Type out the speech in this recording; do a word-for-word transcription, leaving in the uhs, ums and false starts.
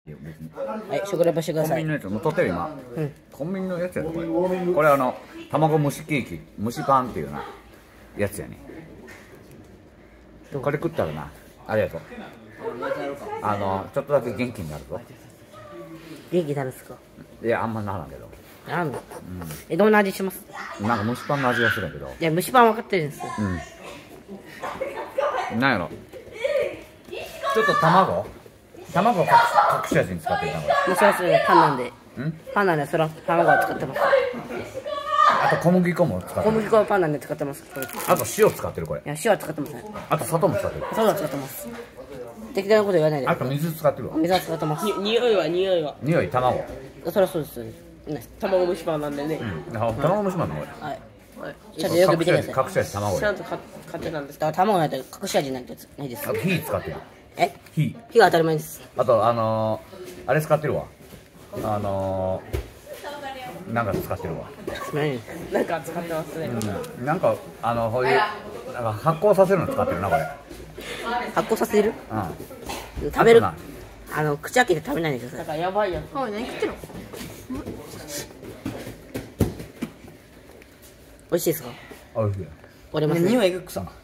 いや別にはい、食レポしてください。 コンビニのやつもう撮ってる今、 うん、 コンビニのやつやろこれ。これあの卵蒸しケーキ蒸しパンっていうなやつやね。これ食ったらな、ありがとう。あのちょっとだけ元気になるぞ。 元気になるんですか？ いやあんまならんけど。 なんだ、うん、え、どんな味します？ なんか蒸しパンの味がするんだけど。 いや蒸しパン分かってるんですよ。 うん、なんやろ、ちょっと卵卵を隠し味に使ってるなこれ。 もうそれはそれパンなんで、 んパンなんでそれは卵を使ってます。 あと小麦粉も使ってる。 小麦粉はパンなんで使ってます。 あと塩使ってるこれ。 いや塩は使ってますね。 あと砂糖も使ってる。 砂糖は使ってます。適当なこと言わないで。 あと水使ってるわ。 水は使ってます。 に匂いは匂いは匂い卵。 それはそうですよね。 卵蒸しパンなんでね。 うん、卵蒸しパンのこれ。 はい。ちゃんとよく見てください。 隠し味卵で。 ちゃんと買ってなんですか？ だから卵ないと隠し味ないとないです。 あと火使ってる。 え？ 火。 火が当たり前です。 あとあのー、あれ使ってるわ。あのー、なんか使ってるわ。 何？ なんか使ってますね。 うん、なんかあのこういうなんか発酵させるの使ってるなこれ。 発酵させる？ うん。 食べる。あの口開けて食べないでください。 なんかやばいやつ。 はい、何食ってるの？ 美味しいですか？ あ、美味しい。 割れます。 匂いが臭い。